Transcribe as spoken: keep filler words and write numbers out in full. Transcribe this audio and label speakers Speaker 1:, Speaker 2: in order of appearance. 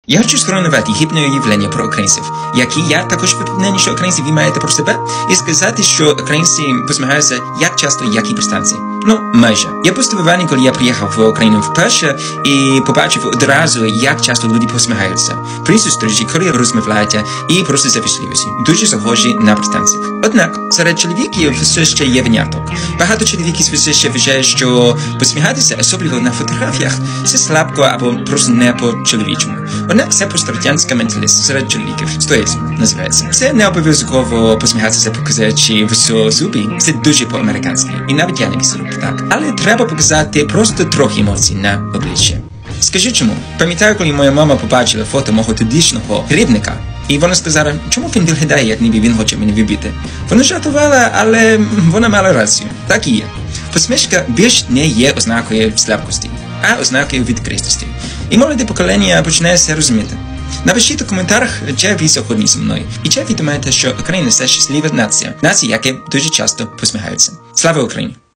Speaker 1: Я хочу сформулювати гідне уявлення про українців, які я також впевнений, що українці ви маєте про себе, і сказати, що українці посміхаються як часто, як і британці. Ну, майже. Я був здивований, коли я приїхав в Україну вперше і побачив одразу, як часто люди посміхаються. При зустрічі, коли розмовляють і просто за вічливості. Дуже схожі на британців. Однак, серед чоловіків все ще є виняток. Багато чоловіків все ще вважають, що посміхатися, особливо на фотографіях, це слабко або просто не по-чоловічому. Однак це пострадянська менталість серед чоловіків. Стоїть, називається. Це не обов'язково посміхатися, показуючи висо зуби. Це дуже по-американськи. І навіть я не вісеру так. Але треба показати просто трохи емоцій на обличчя. Скажи чому? Пам'ятаю, коли моя мама побачила фото мого тодішнього рибника, і вона сказала, чому він виглядає, як ніби він хоче мене вбити. Вона жартувала, але вона мала рацію. Так і є. Посмішка більш не є ознакою слабкості, а ознакою відкритості. І молоде покоління починає це розуміти. Напишіть у коментарях, чи ви сьогодні зі мною. І чи ви думаєте, що Україна – це щаслива нація. Нація, яка дуже часто посміхається. Слава Україні!